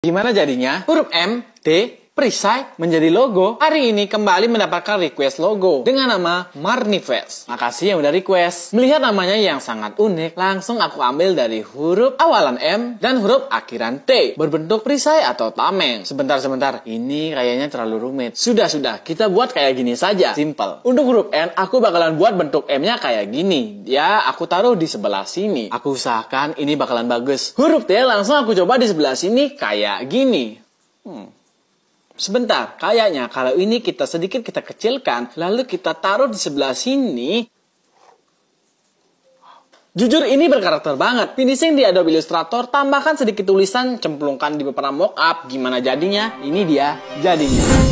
Gimana jadinya? Huruf M, D, perisai menjadi logo. Hari ini kembali mendapatkan request logo dengan nama Marnifest. Makasih yang udah request. Melihat namanya yang sangat unik, langsung aku ambil dari huruf awalan M dan huruf akhiran T. Berbentuk perisai atau tameng. Sebentar, ini kayaknya terlalu rumit. Sudah, kita buat kayak gini saja. Simple. Untuk huruf N, aku bakalan buat bentuk M-nya kayak gini. Ya, aku taruh di sebelah sini. Aku usahakan ini bakalan bagus. Huruf T langsung aku coba di sebelah sini kayak gini. Sebentar, kayaknya kalau ini kita kecilkan, lalu kita taruh di sebelah sini. Jujur ini berkarakter banget. Finishing di Adobe Illustrator, tambahkan sedikit tulisan, cemplungkan di beberapa mockup. Gimana jadinya? Ini dia jadinya.